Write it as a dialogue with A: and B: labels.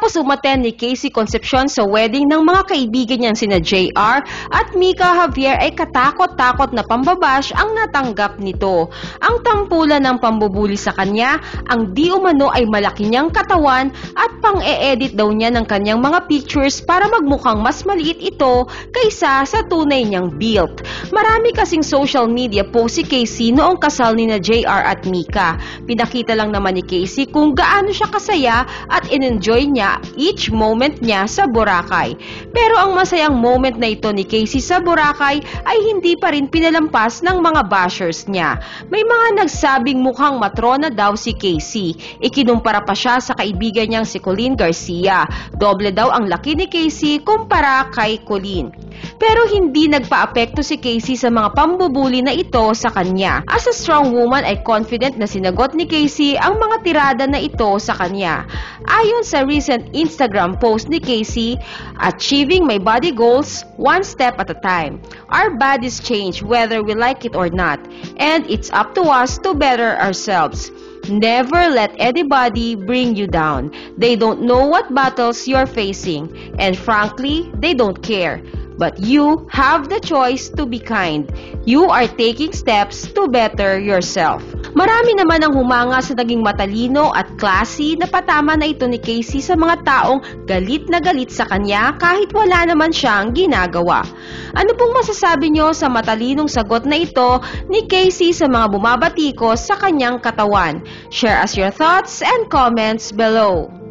A: Matapos umattend ni Casey Concepcion sa wedding ng mga kaibigan niyang sina JR at Mika Javier ay katakot-takot na pambabash ang natanggap nito. Ang tampulan ng pambubuli sa kanya, ang di umano ay malaki niyang katawan at pang-e-edit daw niya ng kanyang mga pictures para magmukhang mas maliit ito kaysa sa tunay niyang build. Marami kasing social media post si Casey noong kasal ni na JR at Mika. Pinakita lang naman ni Casey kung gaano siya kasaya at in-enjoy niya each moment niya sa Boracay. Pero ang masayang moment na ito ni Casey sa Boracay ay hindi pa rin pinalampas ng mga bashers niya. May mga nagsabing mukhang matrona daw si Casey. Ikinumpara pa siya sa kaibigan niyang si Colleen Garcia. Doble daw ang laki ni Casey kumpara kay Colleen. Pero hindi nagpa-apekto si Casey sa mga pambubuli na ito sa kanya. As a strong woman ay confident na sinagot ni Casey ang mga tirada na ito sa kanya. Ayon sa recent Instagram post ni Casey, "Achieving my body goals one step at a time. Our bodies change whether we like it or not, and it's up to us to better ourselves. Never let anybody bring you down. They don't know what battles you're facing, and frankly, they don't care. But you have the choice to be kind. You are taking steps to better yourself." Marami naman ang humanga sa naging matalino at classy na patama na ito ni Casey sa mga taong galit na galit sa kanya kahit wala naman siyang ginagawa. Ano pong masasabi nyo sa matalinong sagot na ito ni Casey sa mga bumabatikos sa kanyang katawan? Share us your thoughts and comments below.